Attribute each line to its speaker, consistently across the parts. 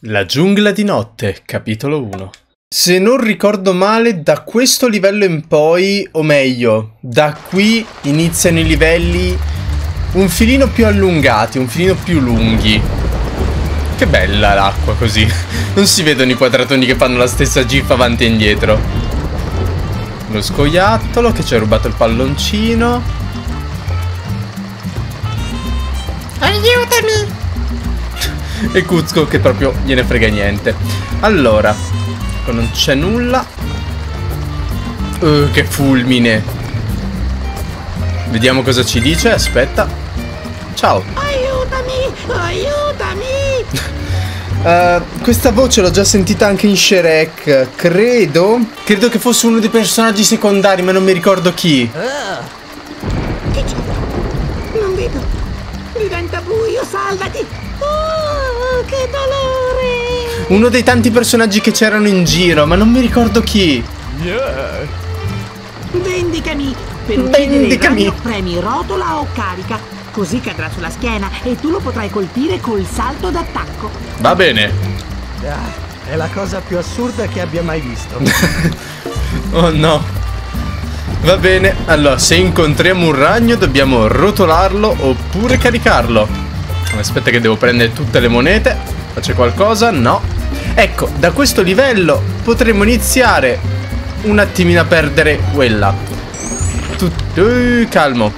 Speaker 1: La giungla di notte, capitolo 1. Se non ricordo male, da questo livello in poi, o meglio, da qui iniziano i livelli un filino più allungati, un filino più lunghi. Che bella l'acqua così. Non si vedono i quadratoni che fanno la stessa gif avanti e indietro. Lo scoiattolo che ci ha rubato il palloncino.
Speaker 2: Aiutami!
Speaker 1: E Kuzco che proprio gliene frega niente. Allora, qua non c'è nulla. Che fulmine. Vediamo cosa ci dice. Aspetta. Ciao.
Speaker 2: Aiutami! Aiutami!
Speaker 1: Questa voce l'ho già sentita anche in Shrek. Credo che fosse uno dei personaggi secondari, ma non mi ricordo chi.
Speaker 2: Che c'è? Non vedo. Diventa buio, salvati! Oh, che dolore!
Speaker 1: Uno dei tanti personaggi che c'erano in giro, ma non mi ricordo chi.
Speaker 2: Vendicami! Per uccidere il
Speaker 1: Vendicami.
Speaker 2: ragno premi rotola o carica, così cadrà sulla schiena e tu lo potrai colpire col salto d'attacco.
Speaker 1: Va bene.
Speaker 3: È la cosa più assurda che abbia mai visto.
Speaker 1: Oh no. Va bene. Allora, se incontriamo un ragno dobbiamo rotolarlo oppure caricarlo. Aspetta che devo prendere tutte le monete. Faccio qualcosa? No. Ecco, da questo livello potremo iniziare un attimino a perdere quella. Calmo.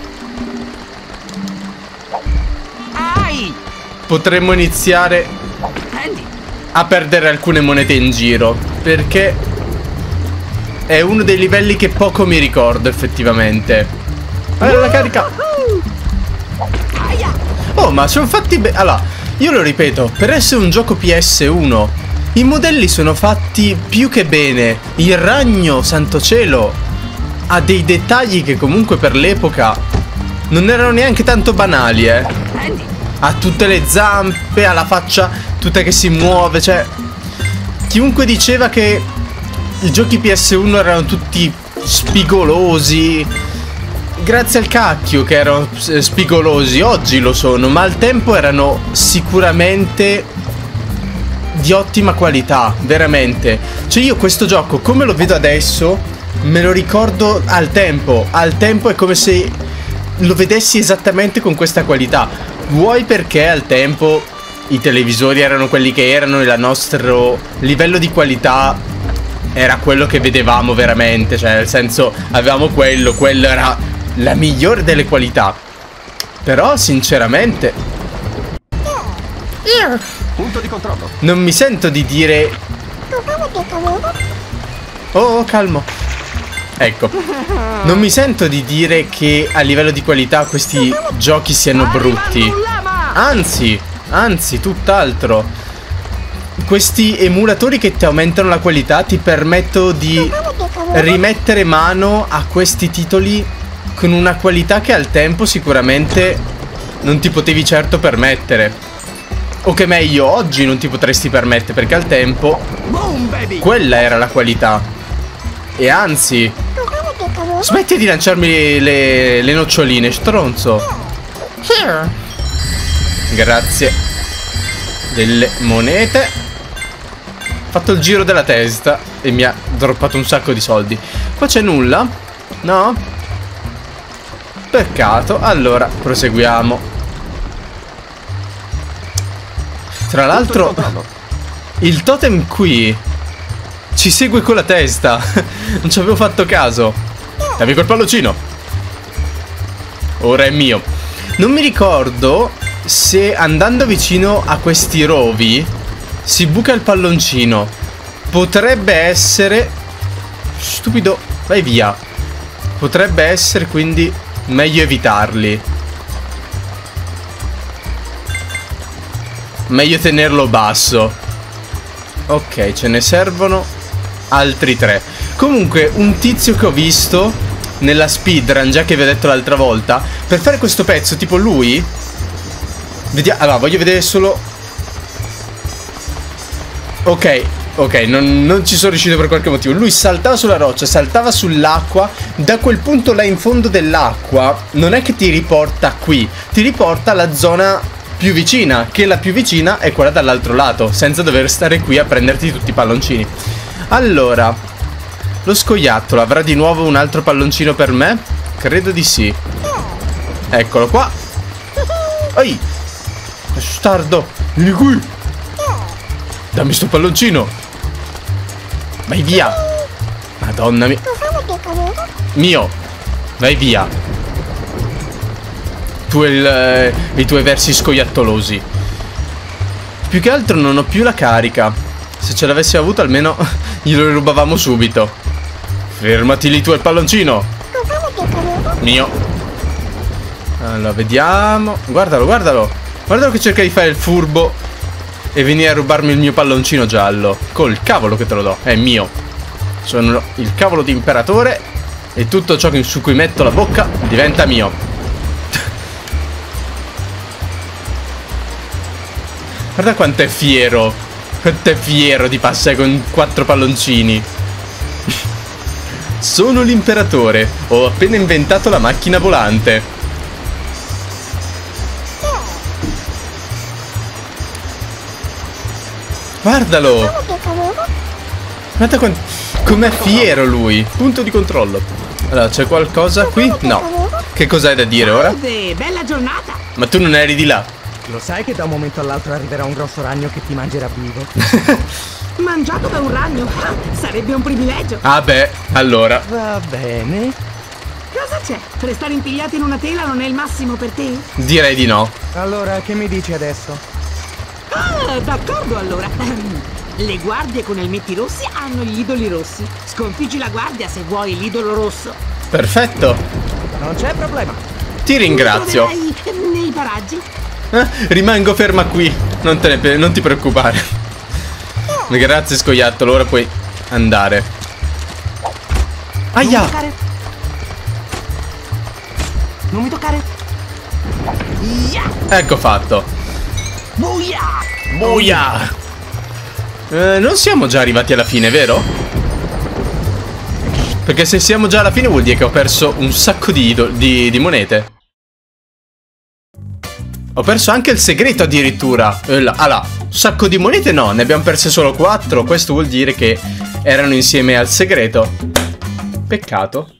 Speaker 2: Ai!
Speaker 1: Potremmo iniziare
Speaker 2: Prendi!
Speaker 1: a perdere alcune monete in giro, perché è uno dei livelli che poco mi ricordo effettivamente. Allora, la carica.
Speaker 2: Aia!
Speaker 1: Oh, ma sono fatti bene. Allora, io lo ripeto, per essere un gioco PS1 i modelli sono fatti più che bene. Il ragno, santo cielo, ha dei dettagli che comunque per l'epoca non erano neanche tanto banali,
Speaker 2: Prendi!
Speaker 1: Ha tutte le zampe, ha la faccia tutta che si muove, cioè chiunque diceva che i giochi PS1 erano tutti spigolosi, grazie al cacchio che erano spigolosi, oggi lo sono, ma al tempo erano sicuramente di ottima qualità, veramente. Cioè io questo gioco, come lo vedo adesso, me lo ricordo al tempo è come se lo vedessi esattamente con questa qualità. Vuoi perché al tempo i televisori erano quelli che erano e il nostro livello di qualità era quello che vedevamo veramente, cioè nel senso avevamo quello era la migliore delle qualità. Però sinceramente
Speaker 3: Punto di controllo.
Speaker 1: non mi sento di dire oh, calmo. Ecco, non mi sento di dire che a livello di qualità questi giochi siano brutti. Anzi, tutt'altro. Questi emulatori che ti aumentano la qualità ti permettono di rimettere mano a questi titoli con una qualità che al tempo sicuramente non ti potevi certo permettere. O che meglio, oggi non ti potresti permettere, perché al tempo quella era la qualità. E anzi, smetti di lanciarmi le noccioline, stronzo. Grazie delle monete. Ho fatto il giro della testa e mi ha droppato un sacco di soldi. Qua c'è nulla? No? Peccato. Allora, proseguiamo. Tra l'altro, il totem qui ci segue con la testa. Non ci avevo fatto caso. Dammi quel palloncino. Ora è mio. Non mi ricordo se andando vicino a questi rovi si buca il palloncino. Potrebbe essere... Stupido, vai via. Potrebbe essere quindi meglio evitarli. Meglio tenerlo basso. Ok, ce ne servono altri 3. Comunque, un tizio che ho visto nella speedrun, già che vi ho detto l'altra volta, per fare questo pezzo, tipo lui, vediamo, allora, voglio vedere solo. Ok, non ci sono riuscito per qualche motivo. Lui saltava sulla roccia, saltava sull'acqua. Da quel punto là in fondo dell'acqua non è che ti riporta qui, ti riporta alla zona più vicina, che la più vicina è quella dall'altro lato, senza dover stare qui a prenderti tutti i palloncini. Allora, lo scoiattolo avrà di nuovo un altro palloncino per me? Credo di sì. Eccolo qua. Ehi, bastardo, vieni qui. Dammi sto palloncino. Vai via. Madonna mia. Mio, vai via. Tu e i tuoi versi scoiattolosi. Più che altro non ho più la carica. Se ce l'avessi avuto almeno glielo rubavamo subito. Fermati lì tu il palloncino. Mio. Allora, vediamo. Guardalo, guardalo. Guardalo che cerca di fare il furbo e venire a rubarmi il mio palloncino giallo. Col cavolo che te lo do. È mio. Sono il cavolo di imperatore e tutto ciò su cui metto la bocca diventa mio. Guarda quanto è fiero. Quanto è fiero di passare con 4 palloncini. Sono l'imperatore. Ho appena inventato la macchina volante. Guardalo. Guarda com'è fiero lui. Punto di controllo. Allora, c'è qualcosa qui? No. Che cos'hai da dire ora?
Speaker 2: Bella giornata.
Speaker 1: Ma tu non eri di là?
Speaker 3: Lo sai che da un momento all'altro arriverà un grosso ragno che ti mangerà vivo?
Speaker 2: Mangiato da un ragno? Sarebbe un privilegio.
Speaker 1: Ah beh, allora.
Speaker 3: Va bene.
Speaker 2: Cosa c'è? Restare impigliati in una tela non è il massimo per te?
Speaker 1: Direi di no.
Speaker 3: Allora, che mi dici adesso?
Speaker 2: Ah, d'accordo allora. Le guardie con elmetti rossi hanno gli idoli rossi. Sconfiggi la guardia se vuoi l'idolo rosso.
Speaker 1: Perfetto.
Speaker 3: Non c'è problema.
Speaker 1: Ti ringrazio.
Speaker 2: Mi troverai nei paraggi?
Speaker 1: Rimango ferma qui. Non ti preoccupare. Grazie scoiattolo. Ora puoi andare. Aia.
Speaker 2: Non mi toccare.
Speaker 1: Ecco fatto.
Speaker 2: Buia.
Speaker 1: Boia. Non siamo già arrivati alla fine, vero? Perché se siamo già alla fine vuol dire che ho perso un sacco di monete. Ho perso anche il segreto addirittura. Un sacco di monete no, ne abbiamo perse solo 4. Questo vuol dire che erano insieme al segreto. Peccato.